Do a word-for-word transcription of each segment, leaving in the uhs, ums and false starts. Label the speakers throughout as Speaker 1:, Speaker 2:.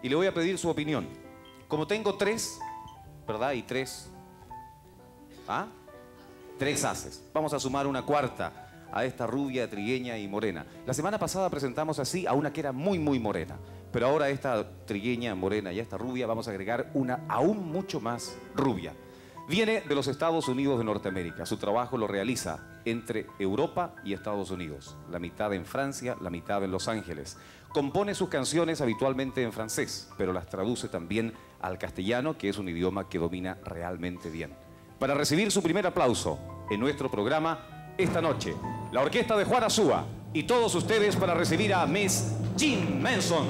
Speaker 1: y le voy a pedir su opinión. Como tengo tres, ¿verdad? Y tres... ¿Ah? Tres haces. Vamos a sumar una cuarta a esta rubia, trigueña y morena. La semana pasada presentamos así a una que era muy, muy morena. Pero ahora a esta trigueña, morena y a esta rubia vamos a agregar una aún mucho más rubia. Viene de los Estados Unidos de Norteamérica. Su trabajo lo realiza entre Europa y Estados Unidos. La mitad en Francia, la mitad en Los Ángeles. Compone sus canciones habitualmente en francés, pero las traduce también al castellano, que es un idioma que domina realmente bien. Para recibir su primer aplauso en nuestro programa esta noche, la orquesta de Juan Azúa y todos ustedes para recibir a Miss Jean Manson.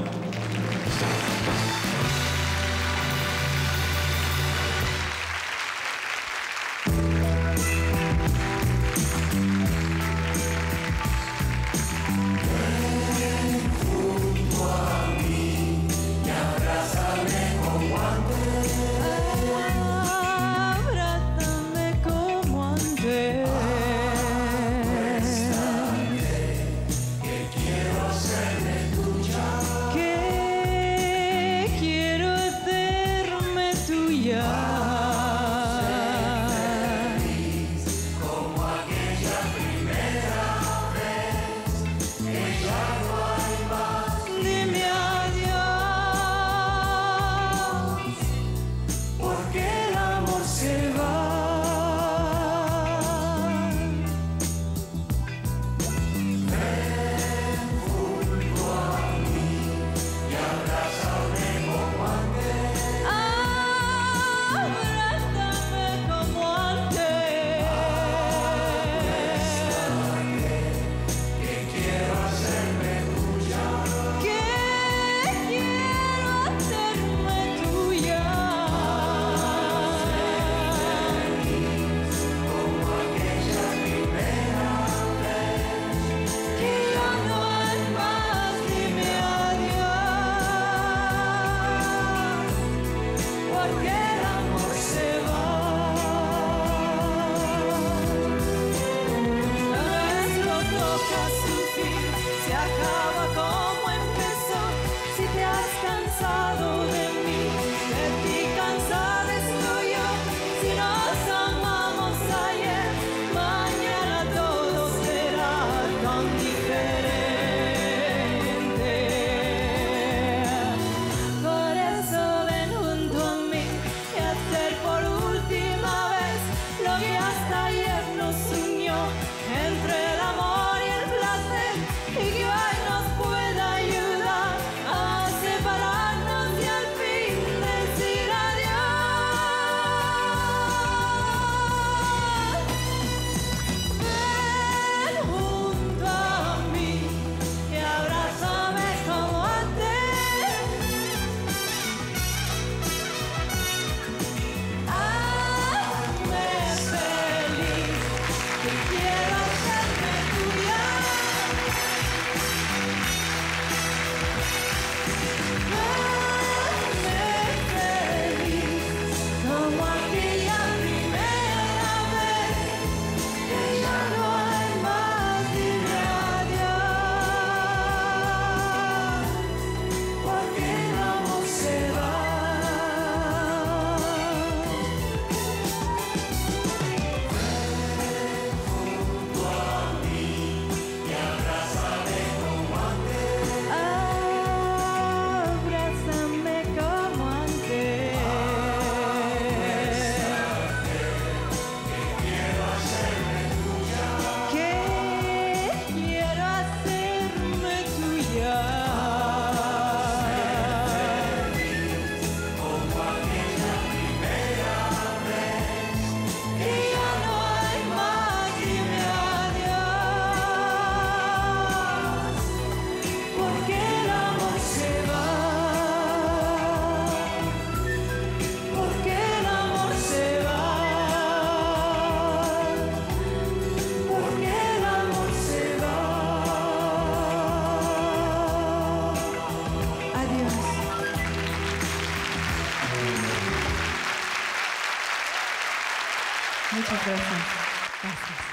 Speaker 2: Muchas gracias. Gracias.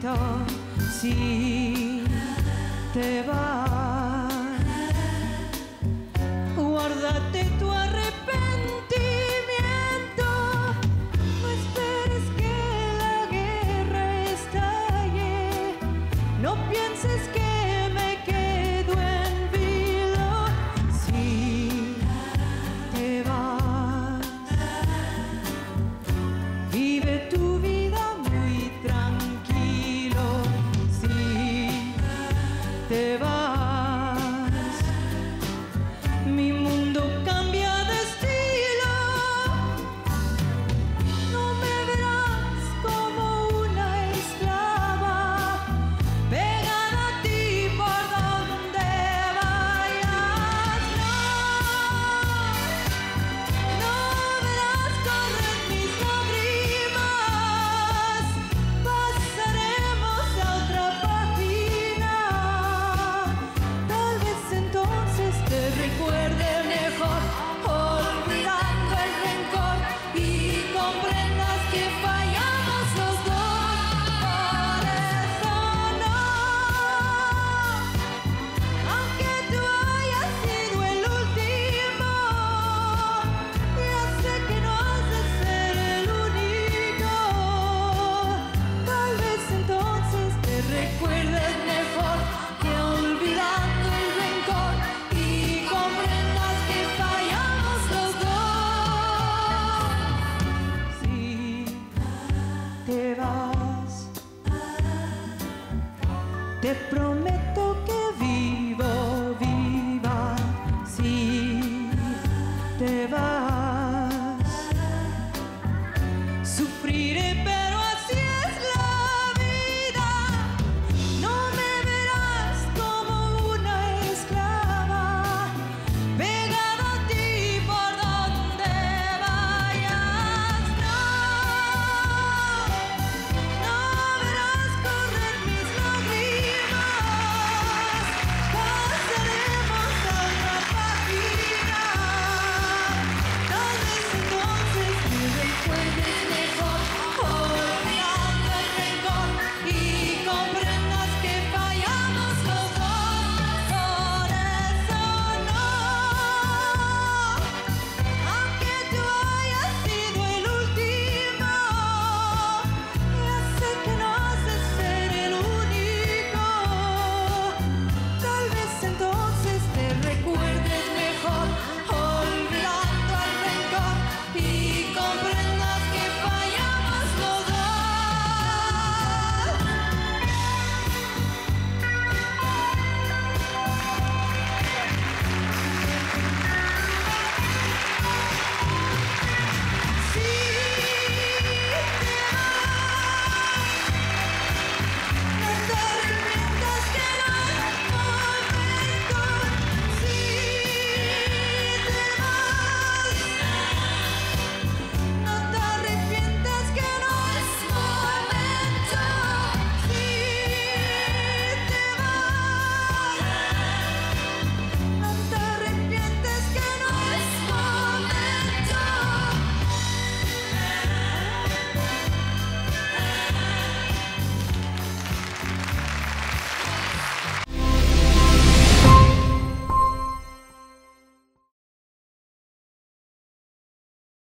Speaker 2: si te vas.